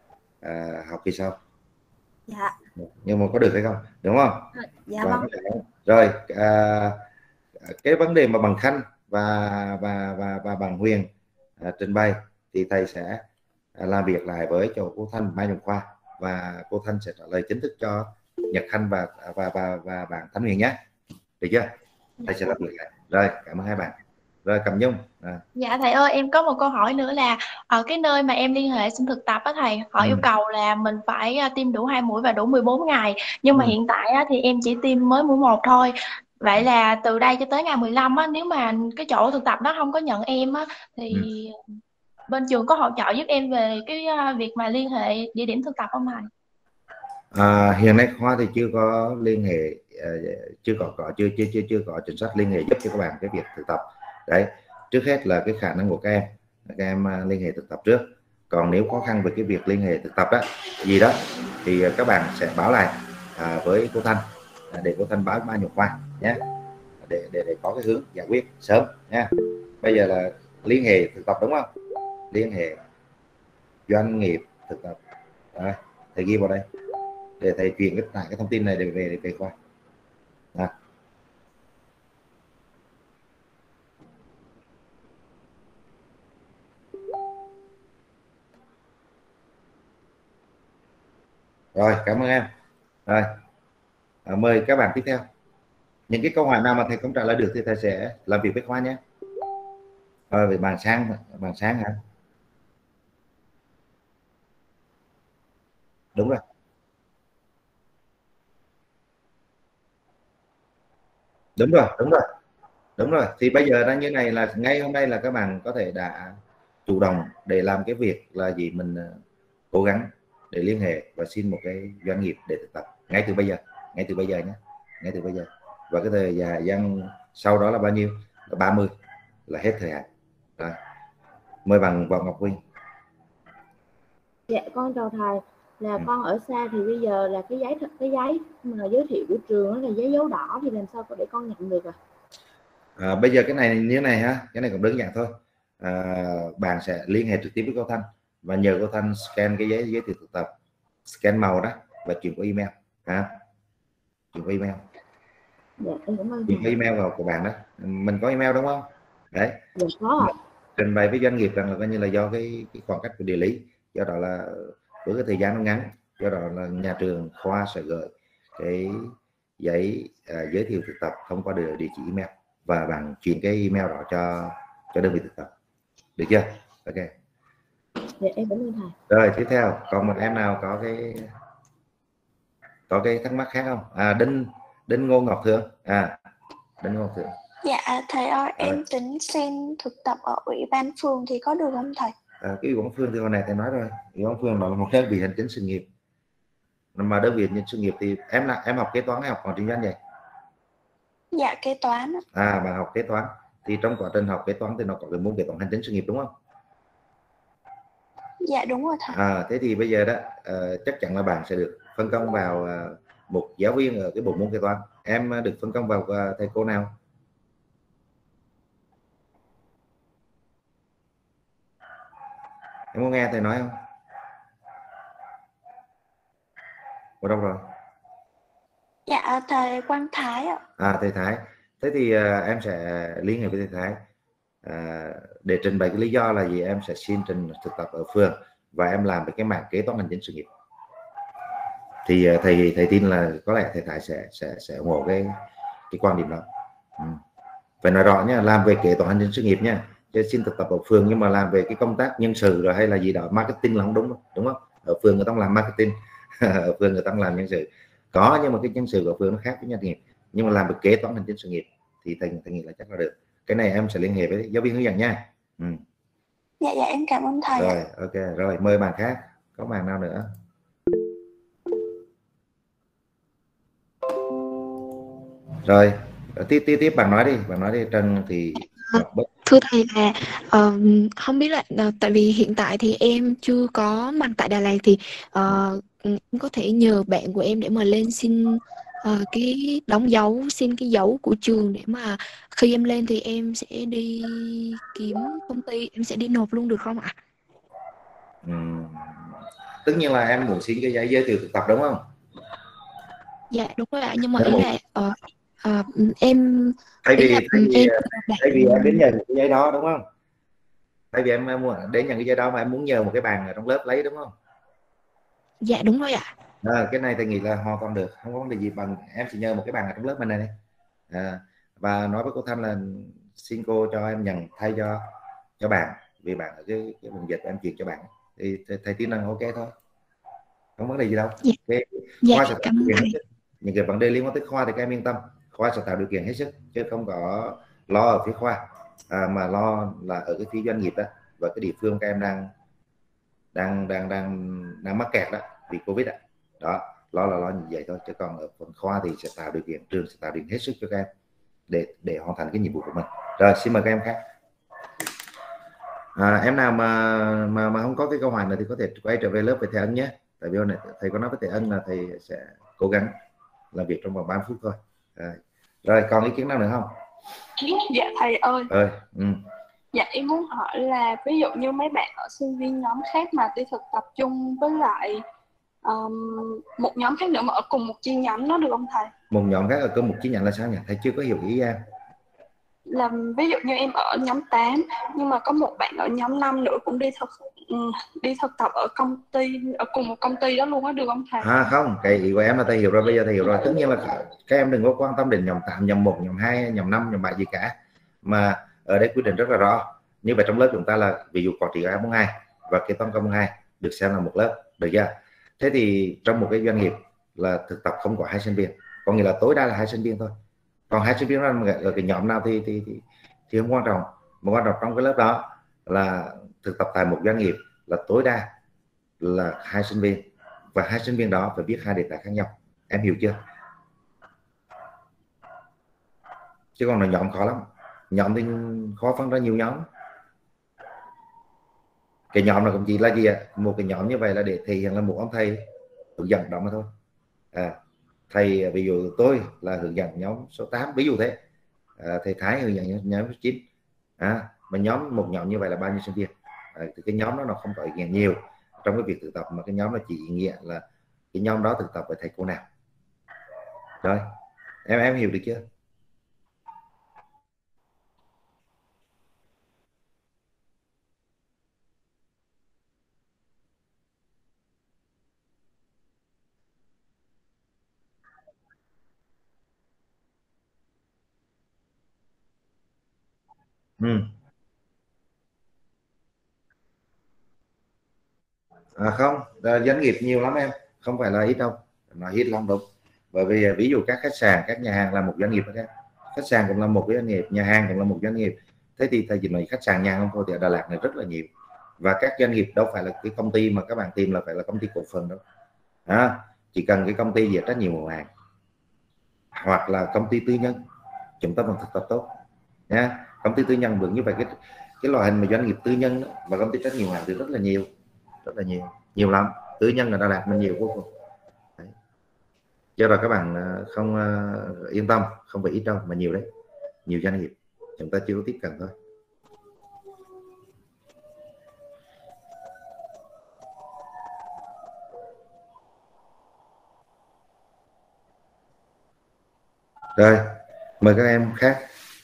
à, học kỳ sau. Dạ. Nhưng mà có được hay không, đúng không? Dạ và vâng. Rồi à, cái vấn đề mà bằng Khanh và và và và bằng Huyền à, trình bày thì thầy sẽ à, làm việc lại với chỗ cô Thanh Mai Nhung Khoa, và cô Thanh sẽ trả lời chính thức cho Nhật Khanh và và và và bạn Thanh Huyền nhé, được chưa? Thầy sẽ làm việc lại. Rồi cảm ơn hai bạn. Rồi Cẩm Nhung. À. Dạ thầy ơi, em có một câu hỏi nữa là ở cái nơi mà em liên hệ xin thực tập á thầy, họ ừ. yêu cầu là mình phải tiêm đủ hai mũi và đủ mười bốn ngày, nhưng mà ừ. hiện tại á, thì em chỉ tiêm mới mũi một thôi, Vậy là từ đây cho tới ngày mười lăm á, nếu mà cái chỗ thực tập đó không có nhận em á, thì Ừ. bên trường có hỗ trợ giúp em về cái à, việc mà liên hệ địa điểm thực tập không thầy? À, hiện nay khoa thì chưa có liên hệ, uh, chưa có, có chưa chưa chưa chưa có chính sách liên hệ giúp cho các bạn cái việc thực tập đấy. Trước hết là cái khả năng của các em, các em uh, liên hệ thực tập trước. Còn nếu khó khăn về cái việc liên hệ thực tập đó gì đó thì uh, các bạn sẽ báo lại uh, với cô Thanh, uh, để cô Thanh báo ban nhục khoa nhé, để, để để có cái hướng giải quyết sớm nha. Bây giờ là liên hệ thực tập đúng không? Liên hệ doanh nghiệp thực tập. Rồi, thầy ghi vào đây để thầy truyền cái lại cái thông tin này để về để về khoa. À. Rồi, cảm ơn em. Rồi, à, mời các bạn tiếp theo. Những cái câu hỏi nào mà thầy không trả lời được thì thầy sẽ làm việc với khoa nhé. Rồi, về bàn sáng, bàn sáng hả? Đúng rồi. Đúng rồi, đúng rồi. Đúng rồi. Thì bây giờ nó như này là ngay hôm nay là các bạn có thể đã chủ động để làm cái việc là gì, mình uh, cố gắng để liên hệ và xin một cái doanh nghiệp để thực tập ngay từ bây giờ, ngay từ bây giờ nhé, ngay từ bây giờ. Và cái thời gian sau đó là bao nhiêu? Là ba mươi là hết thời hạn. Rồi. Mời bạn Võ Ngọc Quyên. Dạ con chào thầy, là Ừ. con ở xa thì bây giờ là cái giấy cái giấy mà giới thiệu của trường đó là giấy dấu đỏ thì làm sao để con nhận được à? À, bây giờ cái này như thế này ha, cái này cũng đơn giản thôi. À, bạn sẽ liên hệ trực tiếp với cô Thanh và nhờ cô Thanh scan cái giấy giới thiệu thực tập, scan màu đó và chuyển qua email ha, chuyển qua email. Dạ em cảm ơn Chuyển qua thầy. email vào của bạn đó, mình có email đúng không? Đấy. Dạ có ạ. Trình bày với doanh nghiệp rằng là coi như là do cái, cái khoảng cách của địa lý, do đó là với cái thời gian nó ngắn, do đó là nhà trường khoa sẽ gửi cái giấy uh, giới thiệu thực tập thông qua địa, địa chỉ email và bạn chuyển cái email đó cho cho đơn vị thực tập, được chưa? Ok. Dạ em cảm ơn thầy. Rồi tiếp theo còn một em nào có cái có cái thắc mắc khác không? À, Đinh Đinh Ngô Ngọc Thượng. À, Đinh Ngô Ngọc Thượng. Dạ thầy ơi, Rồi. em tính xin thực tập ở ủy ban phường thì có được không thầy? À, cái ủy ban phường thì hồi này thầy nói rồi, ủy ban phường đó là một đơn vị hành chính sự nghiệp, mà đơn vị hành chính sự nghiệp thì em là em học kế toán hay học quản trị doanh vậy? Dạ kế toán. À, bạn học kế toán thì trong quá trình học kế toán thì nó có cái môn kế toán hành chính sự nghiệp đúng không? Dạ đúng rồi thầy. À, thế thì bây giờ đó uh, chắc chắn là bạn sẽ được phân công vào uh, một giáo viên ở cái bộ môn kế toán. Em uh, được phân công vào uh, thầy cô nào? Em có nghe thầy nói không? Ở đâu rồi? Dạ thầy Quang Thái ạ. À, thầy Thái. Thế thì uh, em sẽ liên hệ với thầy Thái uh, để trình bày cái lý do là gì em sẽ xin trình thực tập ở phường và em làm cái mảng kế toán hành chính sự nghiệp. Thì uh, thầy thầy tin là có lẽ thầy Thái sẽ sẽ sẽ ủng hộ cái cái quan điểm đó. Ừ. Phải nói rõ nhá, làm về kế toán hành chính sự nghiệp nha, chứ xin thực tập ở phường nhưng mà làm về cái công tác nhân sự rồi hay là gì đó marketing là không đúng, đúng không? Ở phường người ta làm marketing, ở phường người ta làm nhân sự có, nhưng mà cái nhân sự của phường nó khác với doanh nghiệp, nhưng mà làm về kế toán hành chính sự nghiệp thì thầy thầy nghĩ là chắc là được. Cái này em sẽ liên hệ với giáo viên hướng dẫn nha. Ừ. Dạ dạ em cảm ơn thầy. Rồi ok, rồi mời bạn khác, có bạn nào nữa? Rồi tiếp tiếp tiếp bạn nói đi, bạn nói đi Trần thì thưa thầy là uh, không biết là uh, tại vì hiện tại thì em chưa có mặt tại Đà Lạt thì uh, em có thể nhờ bạn của em để mà lên xin uh, cái đóng dấu, xin cái dấu của trường để mà khi em lên thì em sẽ đi kiếm công ty, em sẽ đi nộp luôn được không ạ? Ừ. Tất nhiên là em muốn xin cái giấy giới thiệu thực tập đúng không? Dạ đúng rồi ạ, nhưng mà ý là uh, uh, em thay vì thay vì, em, thay vì em đến nhận cái giấy đó đúng không? Thay vì em muốn đến nhận cái giấy đó mà em muốn nhờ một cái bạn ở trong lớp lấy đúng không? Dạ đúng rồi ạ. À, cái này tôi nghĩ là hoàn toàn được, không có vấn đề gì, bằng em chỉ nhờ một cái bạn ở trong lớp mình này, này. À, và nói với cô Thanh là xin cô cho em nhận thay cho cho bạn, vì bạn ở cái, cái vùng dịch em chuyển cho bạn thì thầy, thầy tin rằng ok thôi, không vấn đề gì đâu. Dạ, cái dạ khoa sẽ cảm ơn thầy. những cái vấn đề liên quan tới khoa thì các em yên tâm, khoa sẽ tạo điều kiện hết sức, chứ không có lo ở phía khoa, à, mà lo là ở cái phía doanh nghiệp đó và cái địa phương các em đang đang đang đang đang mắc kẹt đó vì Covid đó. Đó, lo là lo như vậy thôi, chứ còn ở phần khoa thì sẽ tạo điều kiện, trường sẽ tạo điều kiện hết sức cho các em để để hoàn thành cái nhiệm vụ của mình. Rồi, xin mời các em khác. À, em nào mà mà mà không có cái câu hỏi này thì có thể quay trở về lớp với thầy Ân nhé. Tại vì này thầy có nói với thầy Ân là thầy sẽ cố gắng làm việc trong vòng ba mươi phút thôi. À, rồi, còn ý kiến nào nữa không? Dạ thầy ơi. Ơi, ừ. Dạ em muốn hỏi là ví dụ như mấy bạn ở sinh viên nhóm khác mà đi thực tập chung với lại um, một nhóm khác nữa mà ở cùng một chi nhánh nó được không thầy? Một nhóm khác ở cùng một chi nhánh là sao nhỉ? Thầy chưa có hiểu ý em. Là ví dụ như em ở nhóm tám nhưng mà có một bạn ở nhóm năm nữa cũng đi thực đi thực tập ở công ty, ở cùng một công ty đó luôn á, được không thầy? À không, cái ý của em là thầy hiểu rồi, bây giờ thầy hiểu rồi. Tất nhiên là các em đừng có quan tâm đến nhóm tám, nhóm một, nhóm hai, nhóm năm, nhóm bảy gì cả, mà ở đây quy định rất là rõ. Như vậy trong lớp chúng ta là ví dụ quản trị A bốn hai và kế toán công hai được xem là một lớp, được chưa? Thế thì trong một cái doanh nghiệp là thực tập không có hai sinh viên, có nghĩa là tối đa là hai sinh viên thôi. Còn hai sinh viên đó ở cái nhóm nào thì thì thì, thì không quan trọng, mà quan trọng trong cái lớp đó là thực tập tại một doanh nghiệp là tối đa là hai sinh viên, và hai sinh viên đó phải biết hai đề tài khác nhau. Em hiểu chưa? Chứ còn là nhóm khó lắm, nhóm thì khó phân ra nhiều nhóm. Cái nhóm là cũng chỉ là gì ạ? Một cái nhóm như vậy là để thể hiện là một ông thầy hướng dẫn đó mà thôi. À, thầy ví dụ tôi là hướng dẫn nhóm số tám, ví dụ thế, à, thầy Thái hướng dẫn nhóm số chín, à, mà nhóm một nhóm như vậy là bao nhiêu sinh viên? À, thì cái nhóm đó nó không có ý nghĩa nhiều trong cái việc thực tập, mà cái nhóm nó chỉ ý nghĩa là cái nhóm đó thực tập với thầy cô nào. Rồi, em em hiểu được chưa? Ừ. À không, doanh nghiệp nhiều lắm em, không phải là ít đâu, nó ít lắm đúng. Bởi vì ví dụ các khách sạn, các nhà hàng là một doanh nghiệp đó, khách sạn cũng là một cái doanh nghiệp, nhà hàng cũng là một doanh nghiệp. Thế thì thầy chỉ nói khách sạn, nhà hàng không thôi thì ở Đà Lạt này rất là nhiều. Và các doanh nghiệp đâu phải là cái công ty mà các bạn tìm là phải là công ty cổ phần đâu. À, chỉ cần cái công ty gì rất nhiều nguồn hàng, hoặc là công ty tư nhân, chúng ta vẫn thực tập tốt nha. Công ty tư nhân được như vậy, cái cái loại hình mà doanh nghiệp tư nhân đó, và công ty rất nhiều hàng thì rất là nhiều, rất là nhiều, nhiều lắm. Tư nhân ở Đà Lạt mình nhiều vô cùng. Đấy. Do đó các bạn không uh, yên tâm, không phải ít đâu mà nhiều đấy, nhiều doanh nghiệp, chúng ta chưa có tiếp cận thôi. Rồi, mời các em khác.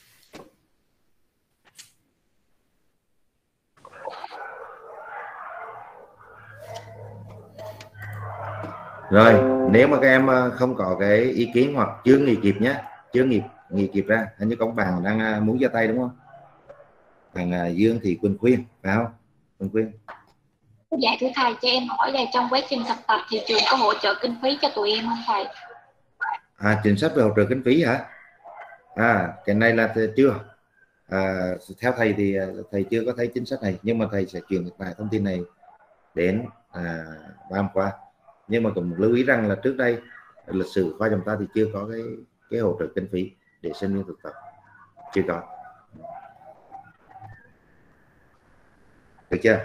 Rồi, nếu mà các em không có cái ý kiến hoặc chưa nghỉ kịp nhé, chưa nghỉ nghỉ kịp ra, hình như có bạn đang muốn giơ tay đúng không? Thằng Dương Thị Quỳnh Khuyên, phải không? Quỳnh Khuyên. Dạ thưa thầy, cho em hỏi là trong quá trình thực tập thì trường có hỗ trợ kinh phí cho tụi em không thầy? À, chính sách về hỗ trợ kinh phí hả? À, cái này là chưa. À, theo thầy thì thầy chưa có thấy chính sách này, nhưng mà thầy sẽ truyền lại thông tin này đến à, ba hôm qua. Nhưng mà cũng lưu ý rằng là trước đây lịch sử khoa chúng ta thì chưa có cái cái hỗ trợ kinh phí để sinh viên thực tập, chưa có. Được chưa?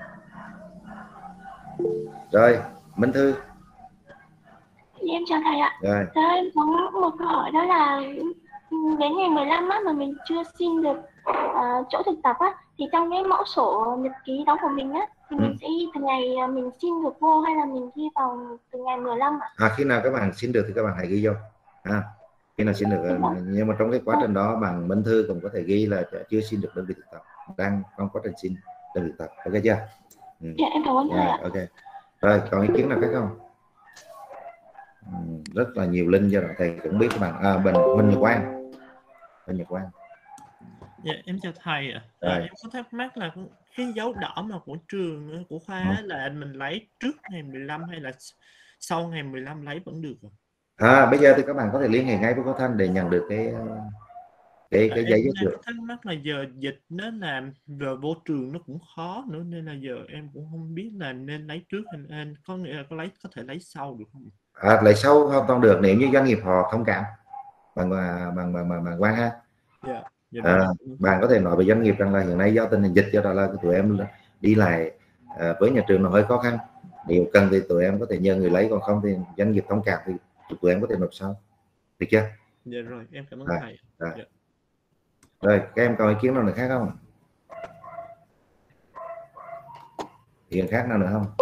Rồi, Minh Thư. Em chào thầy ạ. Rồi. Đó, em có một câu hỏi đó là đến ngày mười lăm á, mà mình chưa xin được uh, chỗ thực tập á, thì trong cái mẫu sổ nhật ký đó của mình á, thì ừ. mình sẽ ghi từ ngày mình xin được vô hay là mình ghi vào từ ngày mười lăm ạ? À, khi nào các bạn xin được thì các bạn hãy ghi vô. À, khi nào xin được, ừ. Nhưng mà trong cái quá trình đó bạn Minh Thư cũng có thể ghi là chưa xin được đơn vị thực tập, đang trong quá trình xin đơn vị thực tập, ok chưa? Ừ. Dạ em cảm ơn thầy ạ. Ok. Rồi, còn ý kiến nào khác không? Ừ, rất là nhiều link cho thầy cũng biết các bạn. À, Bình Minh Nhật Quang. Minh Nhật Quang. Dạ em chào thầy ạ. À. À, em có thắc mắc là cái dấu đỏ mà của trường, của khoa ừ. là mình lấy trước ngày mười lăm hay là sau ngày mười lăm lấy vẫn được à? À, bây giờ thì các bạn có thể liên hệ ngay với cô Thanh để nhận được cái cái cái À, giấy em giới đang thiệu. có thắc mắc là giờ dịch nó làm rồi vô trường nó cũng khó nữa, nên là giờ em cũng không biết là nên lấy trước hay nên có nghĩa là có lấy có thể lấy sau được không? À, lấy sau hoàn toàn được nếu như doanh nghiệp họ thông cảm bằng bằng bằng bằng, bằng, bằng Quang ha. Dạ, dạ À, rồi. bạn có thể nói với doanh nghiệp rằng là hiện nay do tình hình dịch, do đó là tụi em đi lại à, với nhà trường nó hơi khó khăn, nếu cần thì tụi em có thể nhờ người lấy, còn không thì doanh nghiệp thông cảm thì tụi em có thể nộp sau, được chưa? Dạ rồi, em cảm ơn À, thầy. à. Dạ. Rồi các em có ý kiến nào nữa khác không? Ý kiến khác nào nữa không?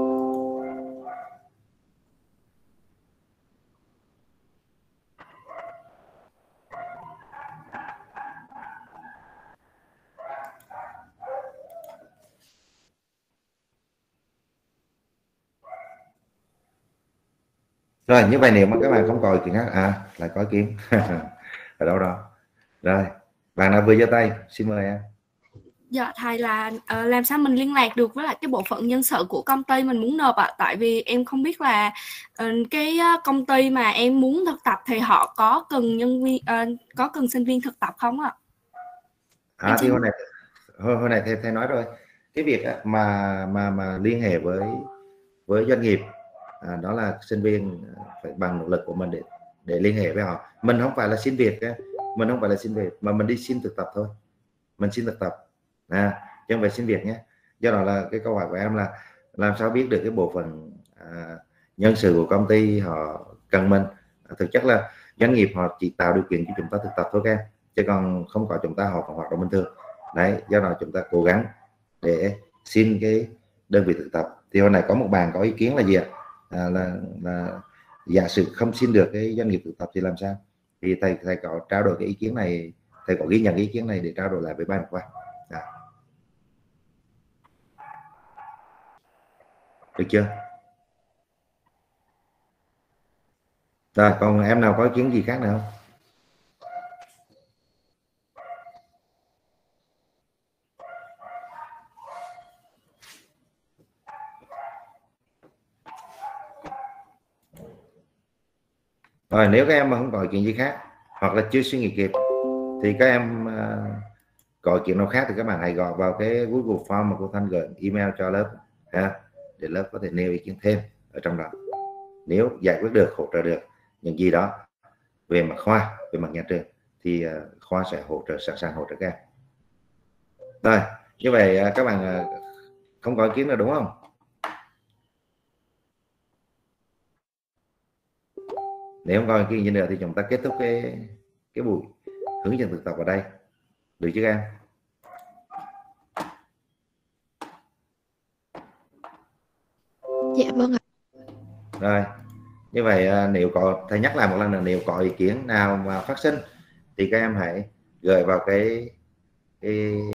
Rồi như vậy nếu mà các bạn không có ý kiến khác, à lại có ý kiến ở đâu đó. Rồi bạn nào vừa giơ tay, xin mời em. Dạ thầy, là uh, làm sao mình liên lạc được với lại cái bộ phận nhân sự của công ty mình muốn nộp ạ? À? Tại vì em không biết là uh, cái công ty mà em muốn thực tập thì họ có cần nhân viên uh, có cần sinh viên thực tập không ạ? À? À, thì hôm nay hồi, hồi này thầy, thầy nói rồi, cái việc mà mà mà liên hệ với với doanh nghiệp à, đó là sinh viên phải bằng nỗ lực của mình để để liên hệ với họ. Mình không phải là xin việc, mình không phải là xin việc mà mình đi xin thực tập thôi, mình xin thực tập à, chứ không phải xin việc nhé. Do đó là cái câu hỏi của em là làm sao biết được cái bộ phận à, nhân sự của công ty họ cần mình. À, thực chất là doanh nghiệp họ chỉ tạo điều kiện cho chúng ta thực tập thôi các em, chứ còn không có chúng ta họ còn hoạt động bình thường đấy. Do đó chúng ta cố gắng để xin cái đơn vị thực tập. Thì hôm nay có một bạn có ý kiến là gì ạ? À, là, là giả sử không xin được cái doanh nghiệp thực tập thì làm sao? Thì thầy thầy có trao đổi cái ý kiến này, thầy có ghi nhận cái ý kiến này để trao đổi lại với ban qua. À. Được chưa? Rồi còn em nào có ý kiến gì khác nữa không? Rồi nếu các em mà không có ý kiến gì khác hoặc là chưa suy nghĩ kịp thì các em uh, có ý kiến nào khác thì các bạn hãy gọi vào cái Google Form mà cô Thanh gửi email cho lớp ha, để lớp có thể nêu ý kiến thêm ở trong đó. Nếu giải quyết được, hỗ trợ được những gì đó về mặt khoa, về mặt nhà trường thì uh, khoa sẽ hỗ trợ, sẵn sàng hỗ trợ các em. Rồi như vậy uh, các bạn uh, không có ý kiến nào đúng không? Nếu không có ý kiến gì nữa thì chúng ta kết thúc cái cái buổi hướng dẫn thực tập ở đây, được chứ các em? Dạ vâng ạ. Rồi như vậy nếu có, thầy nhắc lại một lần nữa, nếu có ý kiến nào mà phát sinh thì các em hãy gửi vào cái cái